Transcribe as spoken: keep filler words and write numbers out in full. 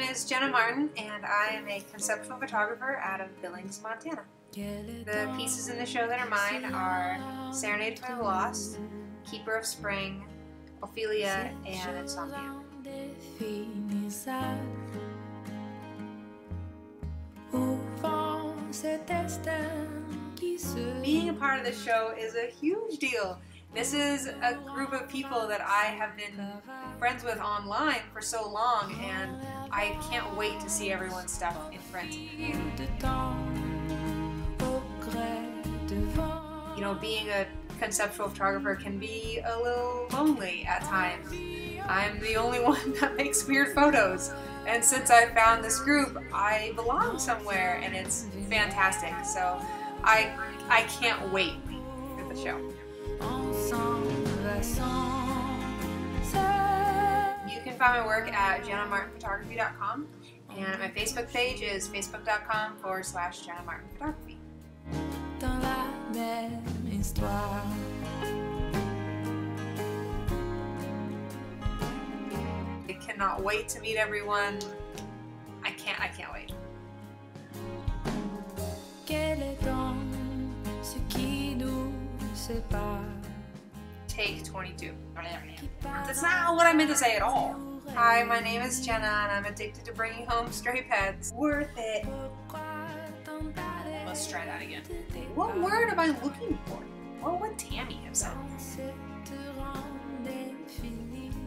is Jenna Martin, and I am a conceptual photographer out of Billings, Montana. The pieces in the show that are mine are Serenade for the Lost, Keeper of Spring, Ophelia, and Insomnia. Being a part of the show is a huge deal. This is a group of people that I have been friends with online for so long, and I can't wait to see everyone's stuff in print. You know, being a conceptual photographer can be a little lonely at times. I'm the only one that makes weird photos, and since I found this group, I belong somewhere, and it's fantastic. So I, I can't wait for the show. You can find my work at jenna martin photography dot com, and my Facebook page is facebook.com forward slash Jenna Martin Photography. I cannot wait to meet everyone. I can't, I can't wait. Take twenty-two. That's not what I meant to say at all. Hi, my name is Jenna, and I'm addicted to bringing home stray pets. Worth it. Let's try that again. What word am I looking for? What would Tammy have said?